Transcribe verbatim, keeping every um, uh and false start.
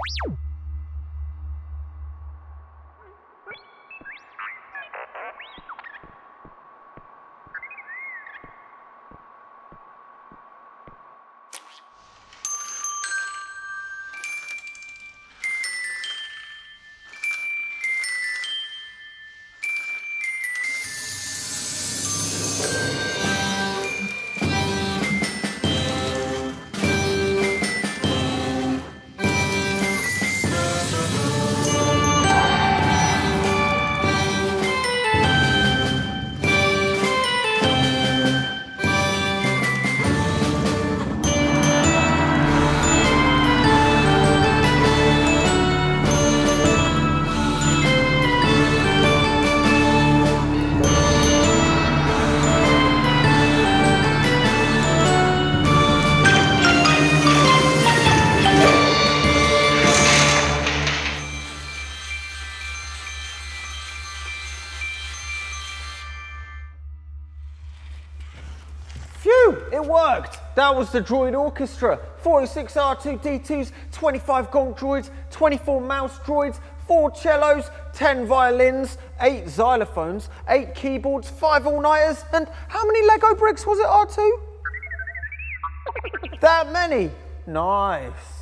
Phew, it worked. That was the Droid Orchestra. forty-six R two D twos, twenty-five Gonk droids, twenty-four mouse droids, four cellos, ten violins, eight xylophones, eight keyboards, five all-nighters, and how many Lego bricks was it, R two? That many? Nice.